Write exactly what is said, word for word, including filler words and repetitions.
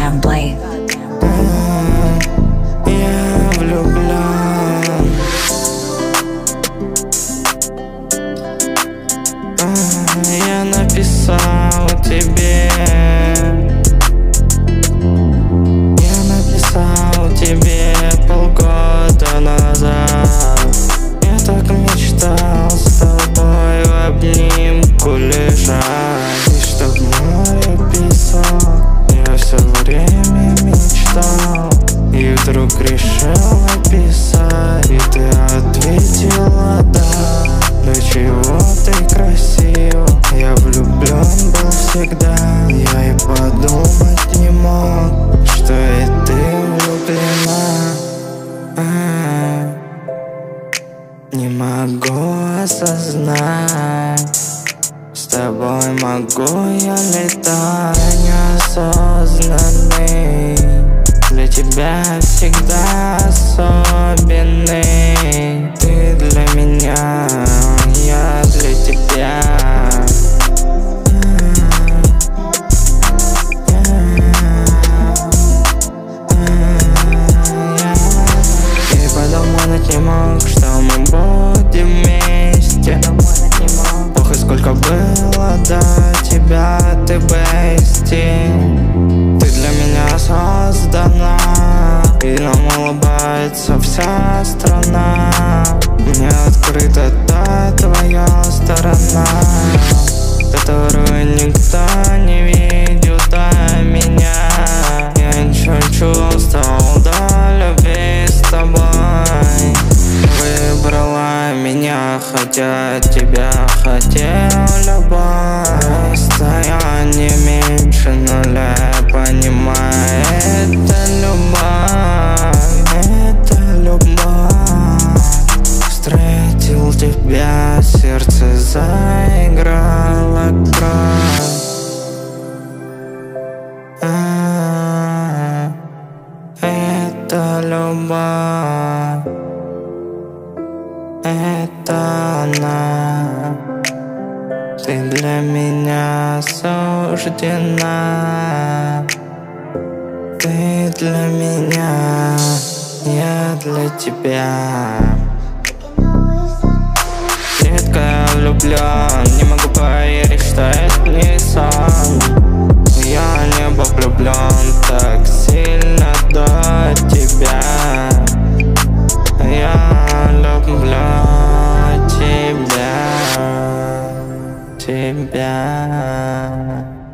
goddamn blade. Я влюблен. Я написал тебе. Я написал тебе полгода назад. Я так мечтал с тобой в обнимку лежать, и чтоб море писал. Я все время мечтал, и вдруг решил написать, и ты ответила да. До чего ты красива, я влюблен был всегда. Я и подумать не мог, что и ты влюблена. А-а-а. Не могу осознать, с тобой могу я летать неосознанный. Для тебя всегда особенный. Ты для меня, я для тебя. И подумать не мог, что мы будем вместе. Ох, и сколько было до тебя, ты бести. Ты для меня создана, и нам улыбается вся страна. Мне открыта та твоя сторона, которую никто не видел до меня. Я ничего чувствовал до любви с тобой. Выбрала меня, хотя тебя хотел любой. Расстояние меньше нуля, понимаю, это любовь, это любовь. Встретил тебя, сердце заиграло кровь. А-а-а, это любовь, это она. Ты для меня суждена. Ты для меня, я для тебя. Редко я влюблен, не могу поверить, что это не сон. Я не был влюблен так сильно до тебя. Я люблю тебя, тебя.